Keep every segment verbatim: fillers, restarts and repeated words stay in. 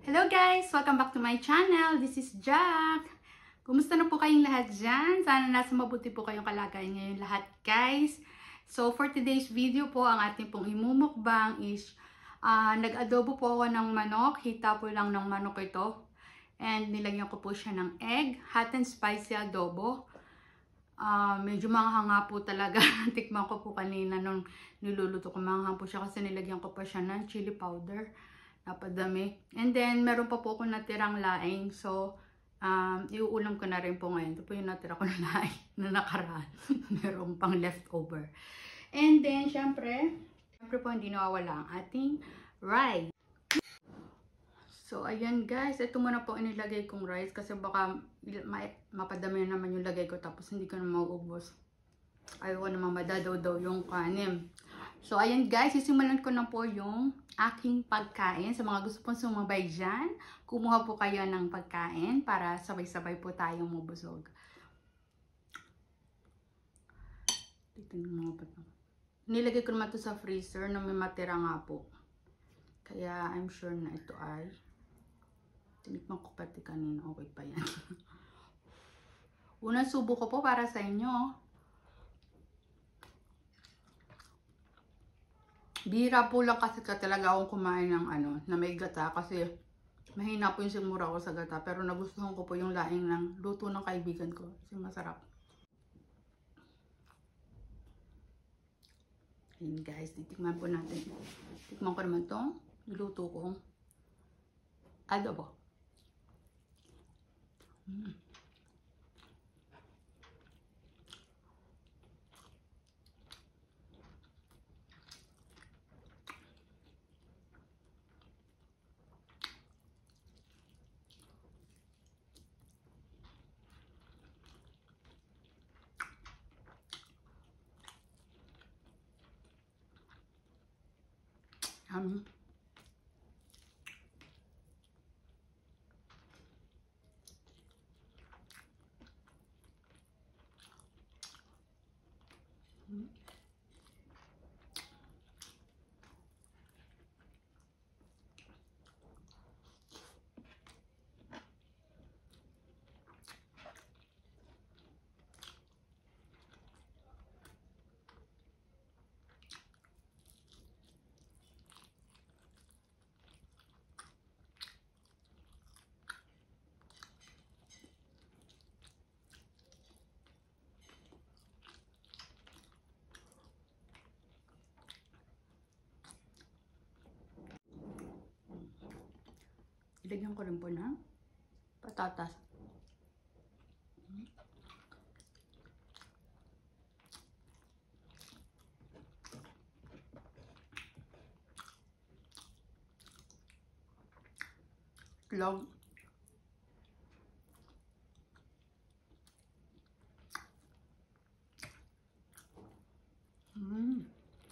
Hello guys! Welcome back to my channel. This is Jack. Kumusta na po kayong lahat dyan? Sana nasa mabuti po kayong kalagayan ngayon lahat guys. So for today's video po, ang ating pong imumukbang is uh, nag-adobo po ako ng manok. Hita po lang ng manok ito. And nilagyan ko po siya ng egg. Hot and spicy adobo. Uh, medyo manghanga po talaga. Tikman ko po kanina nung niluluto ko. Manghang po siya kasi nilagyan ko pa siya ng chili powder. Napadami. And then, meron pa po ako natirang laing. So, um, iuulam ko na rin po ngayon. Ito po yung natira ko na laing na nakaraan. Meron pang leftover. And then, syempre, syempre po hindi nawawala ang ating rice. So, ayan guys. Ito muna po inilagay kong rice kasi baka ma mapadami na naman yung lagay ko tapos hindi ko na mauubos. Ayaw ko naman madadaw-daw yung kanin. So, ayan guys, sisimulan ko na po yung aking pagkain. Sa mga gusto pong sumabay dyan, kumuha po kayo ng pagkain para sabay-sabay po tayong mabusog. Titignan mo pa ito. Nilagay ko naman ito sa freezer na may matira nga po. Kaya, I'm sure na ito ay tinikman ko pati kanina. Okay pa yan. Unang subo ko po para sa inyo. Bihira po lang kasi ka talaga akong kumain ng ano, na may gata kasi mahina po yung simura ko sa gata. Pero nagustuhan ko po yung laing ng luto ng kaibigan ko kasi masarap. Ayan guys, titikman po natin. Tikman ko naman itong niluto kong adobo. Mm. Um, Ilagyan ko rin po ng patatas. Itlog. Mm.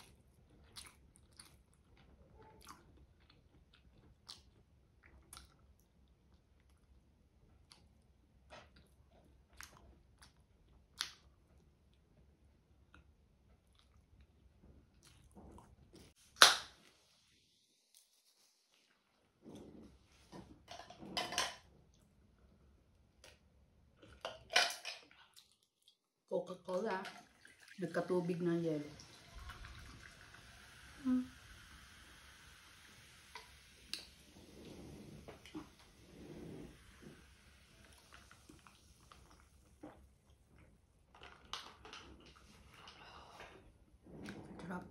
Coca-Cola. Nagkatubig ng yelo. Hmm. Sarap.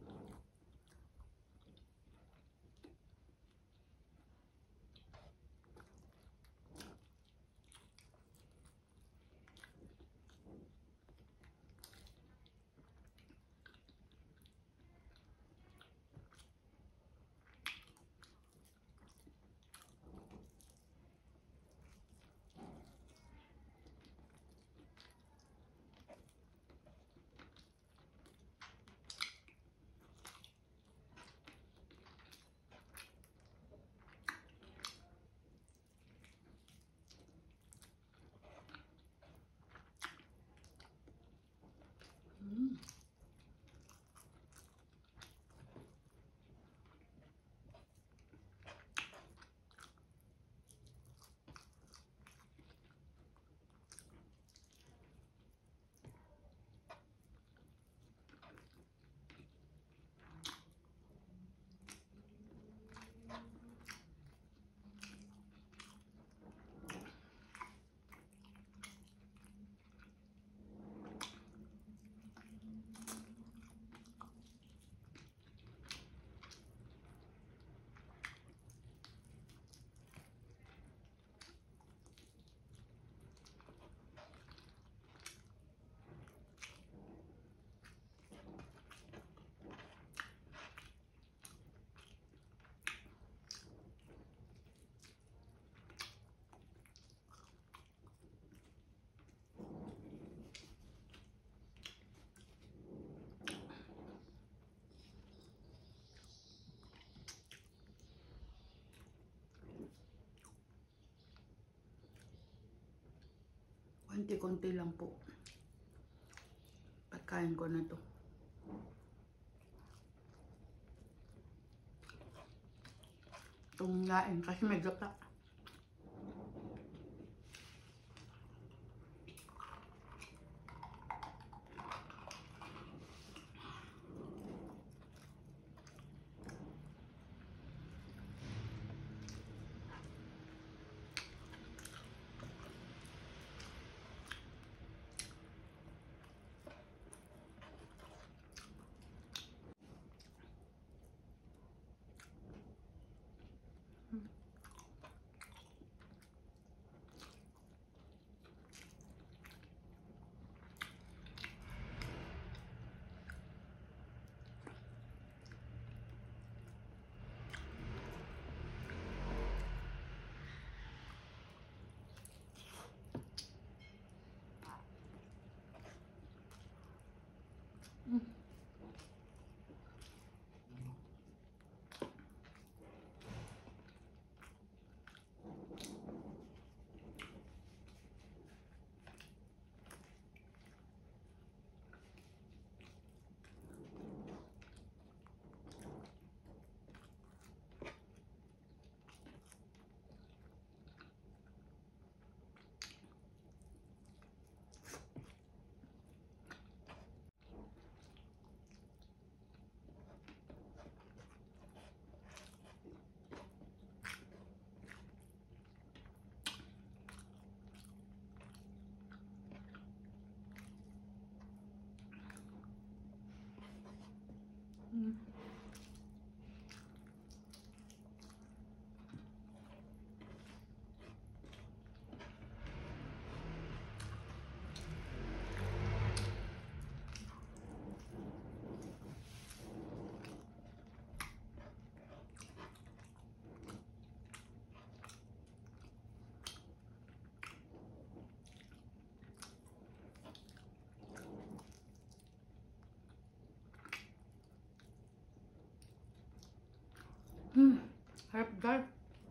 Konti-konti lang po. Pagkain ko na to. Itong lain kasi may gata. Mm. Mm. Hmm, harap guys.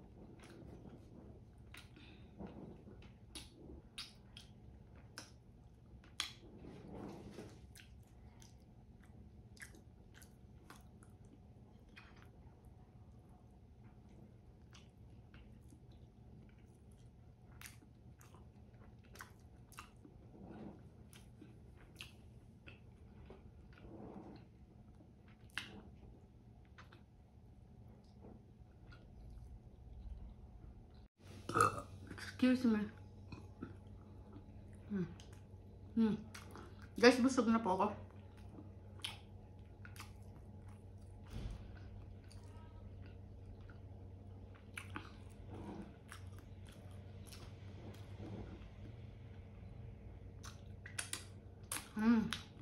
Excuse me. Hmm. Hmm. Guys, busog na po ako. Hmm.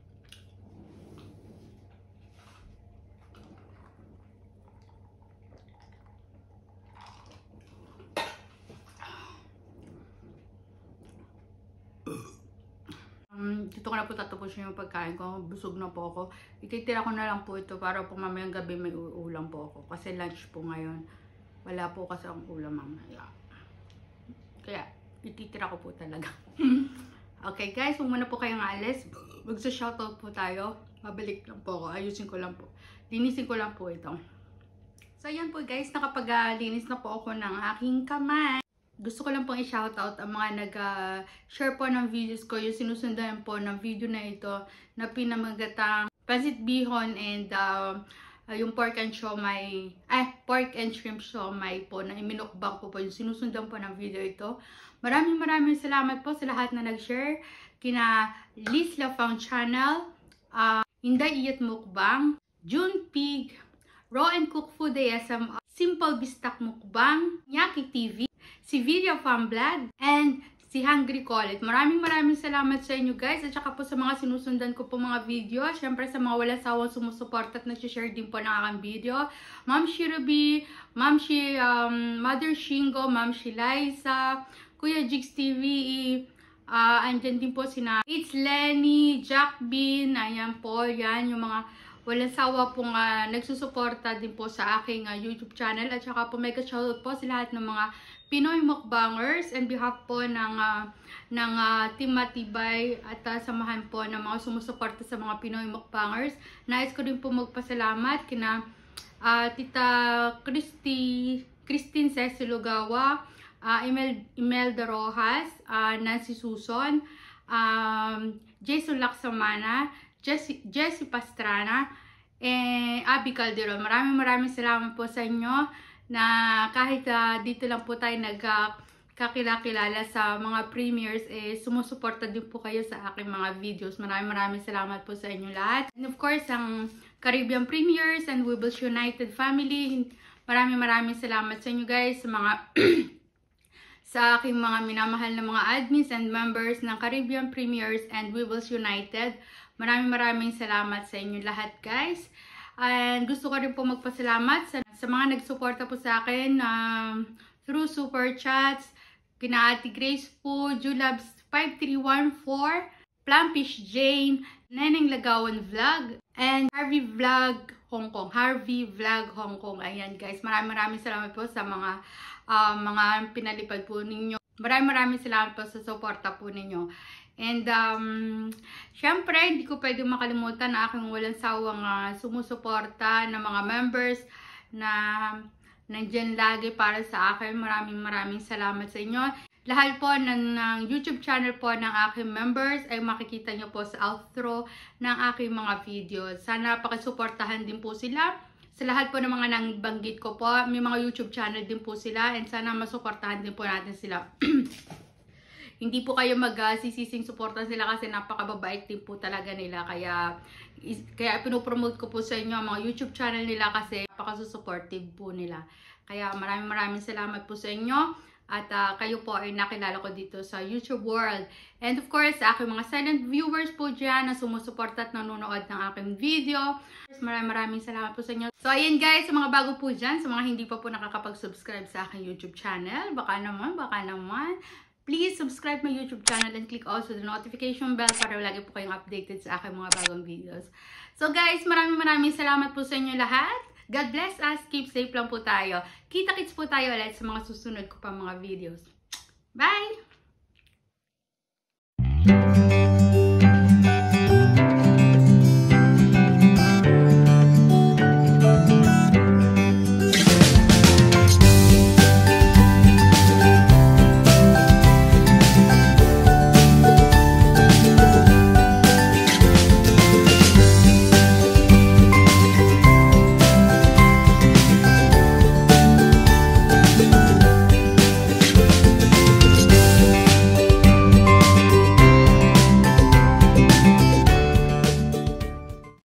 Um, dito ko na po tatapusin yung pagkain ko. Busog na po ako. Ititira ko na lang po ito para po mamayang gabi may ulam po ako. Kasi lunch po ngayon. Wala po kasi ang ulam mamaya. Kaya, ititira ko po talaga. Okay guys, huwag muna po kayong alis. Magsa-shoutout po tayo. Mabalik lang po ako. Ayusin ko lang po. Linisin ko lang po ito. So yan po guys, nakapag-linis na po ako ng aking kamay. Gusto ko lang pong i-shoutout ang mga nag-share po ng videos ko, yung sinusundan po ng video na ito na pinamagatang pancit bihon and uh, yung pork and siomai, eh, pork and shrimp siomai po na iminukbang ko po yung sinusundan po ng video ito. Maraming maraming salamat po sa lahat na nag-share. Kina Liz Lafang Channel, uh, Inday Iyat Mukbang, June Pig, Raw and Cook Food A S M R, Simple Bistak Mukbang, Nyaki T V, si Video Fam Vlog, and si Hungry Collet. Maraming maraming salamat sa inyo guys at saka po sa mga sinusundan ko po mga video. Syempre sa mga walang sawang sumusuporta at nag-share din po ng aking video. Ma'am Shirubi, Ma'am Shi, um, Mother Shingo, Ma'am Shi Liza, Kuya Jigs T V, uh, andyan din po sina It's Lenny, Jack Bean, ayan po, yan yung mga walang sawa pong uh, nagsusuporta din po sa aking uh, YouTube channel at saka po mega shoutout po sa lahat ng mga Pinoy Mukbangers, and behalf po ng uh, ng uh, Team Matibay at uh, samahan po ng mga sumusuporta sa mga Pinoy Mukbangers. Nais ko rin po magpasalamat kina uh, Tita Christy, Christine Ceci Lugawa, uh, Imel, Imelda Rojas, uh, Nancy Suson, um, Jason Laksamana, Jessie, Jessie Pastrana, and Abby Calderon. Maraming maraming salamat po sa inyo na kahit uh, dito lang po tayo nagkakilala sa mga premieres, eh, sumusuporta din po kayo sa aking mga videos. Maraming maraming salamat po sa inyo lahat. And of course, ang Caribbean Premiers and Weeble's United family, maraming maraming salamat sa inyo guys, sa mga sa aking mga minamahal na mga admins and members ng Caribbean Premiers and Weeble's United. Maraming maraming salamat sa inyo lahat guys. And gusto ko rin po magpasalamat sa, sa mga nagsuporta po sa akin um, through super chats, kina Ate Grace po, Julabs five three one four, Plumpish Jane, Neneng Lagawan Vlog, and Harvey Vlog Hong Kong. Harvey Vlog Hong Kong. Ayan guys, maraming maraming salamat po sa mga uh, mga pinalipad po ninyo. Maraming maraming salamat po sa suporta po ninyo. And, um, syempre, hindi ko pwede makalimutan na aking walang sawang uh, sumusuporta ng mga members na nandyan lagi para sa akin. Maraming maraming salamat sa inyo. Lahat po ng, ng YouTube channel po ng aking members ay makikita nyo po sa outro ng aking mga videos. Sana pakisuportahan din po sila. Sa lahat po ng mga nangbanggit ko po, may mga YouTube channel din po sila and sana masuportahan din po natin sila. Hindi po kayo mag-sisising uh, suporta sila kasi napakababait din po talaga nila. Kaya, is, kaya pinopromote ko po sa inyo ang mga YouTube channel nila kasi napaka-supportive po nila. Kaya maraming maraming salamat po sa inyo. At uh, kayo po ay nakilala ko dito sa YouTube world. And of course, sa aking mga silent viewers po dyan na sumusuporta at nanonood ng aking video. Maraming maraming salamat po sa inyo. So ayan guys, sa mga bago po dyan, sa mga hindi pa po nakakapag-subscribe sa aking YouTube channel, baka naman, baka naman. Please subscribe my YouTube channel and click also the notification bell para lagi po kayong updated sa aking mga bagong videos. So guys, maraming maraming salamat po sa inyo lahat. God bless us. Keep safe lang po tayo. Kita-kits po tayo ulit sa mga susunod ko pa mga videos. Bye!